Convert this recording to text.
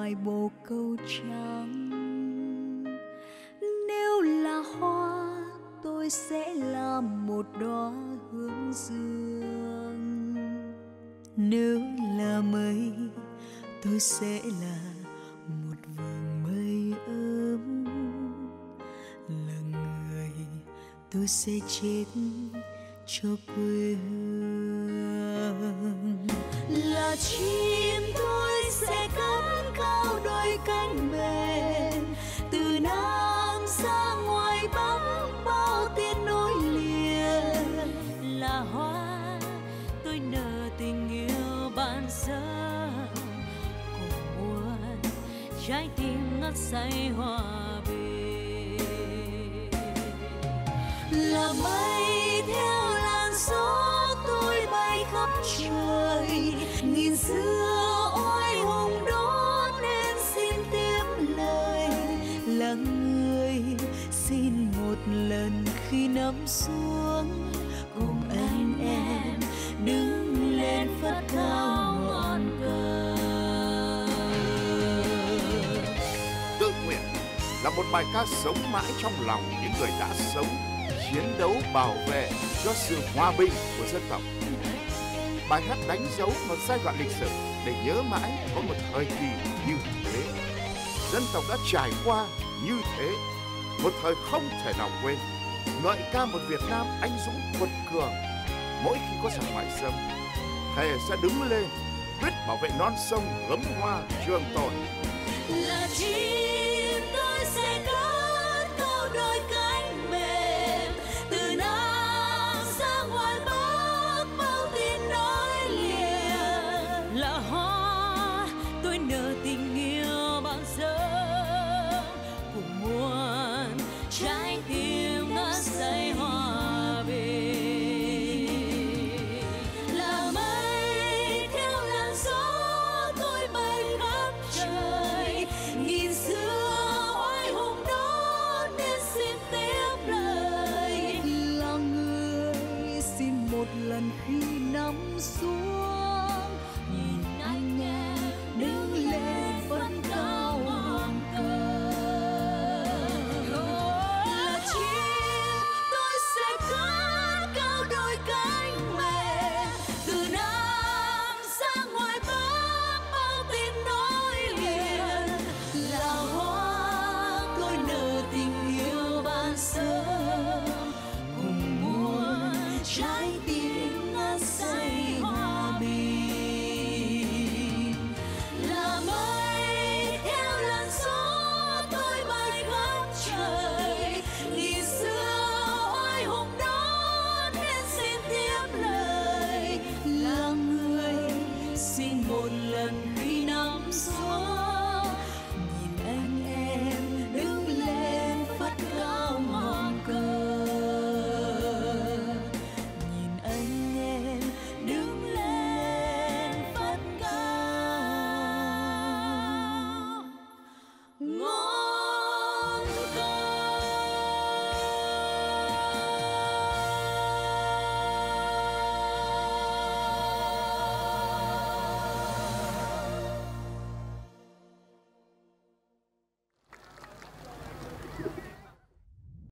vài bồ câu trắng. Nếu là hoa tôi sẽ là một đóa hướng dương, nếu là mây tôi sẽ là một vầng mây ấm, là người tôi sẽ chết cho quê hương. Là chim tôi sẽ cất cao đôi cánh mềm, từ Nam ra ngoài Bắc bao tiếng nối liền. Là hoa tôi nở tình yêu ban sơ, cùng buồn trái tim ngất say hòa bình. Là mây theo làn gió tôi bay khắp trời, nghìn xưa oai hùng đó nên xin tiếp lời. Là người xin một lần khi nắm xuống, cùng anh em đứng lên phất cao ngọn cờ. Tự nguyện là một bài ca sống mãi trong lòng những người đã sống, chiến đấu bảo vệ cho sự hòa bình của dân tộc. Bài hát đánh dấu một giai đoạn lịch sử để nhớ mãi có một thời kỳ như thế. Dân tộc đã trải qua như thế, một thời không thể nào quên. Ngợi ca một Việt Nam anh dũng quật cường. Mỗi khi có giặc ngoại xâm, thề sẽ đứng lên quyết bảo vệ non sông gấm hoa trường tồn. Là chim tôi sẽ cất cao đôi cánh mềm, từ Nam ra ngoài Bắc bao tiếng nói liền. Là hoa tôi nở tình yêu ban sơ, cùng muôn trái tim ngất say hòa bình. Là mây theo làn gió tôi bay khắp trời, nghìn xưa oai hùng đó nên xin tiếp lời. Là người xin một lần khi nắm xuống, nhìn anh em đứng lên phất cao ngọn cờ. Là chim tôi sẽ cất cao đôi cánh mềm, từ Nam ra ngoài Bắc bao tiếng nói liền. Là hoa tôi nở tình yêu ban sơ, cùng muôn trái tim ngất say hòa bình. Là mây theo làn gió tôi bay khắp trời, nghìn xưa oai hùng đó nên xin tiếp lời. Là người xin một lần khi nắm xuống, nhìn anh em đứng lên phất cao ngọn cờ. Nhìn anh em đứng lên phất cao ngọn cờ.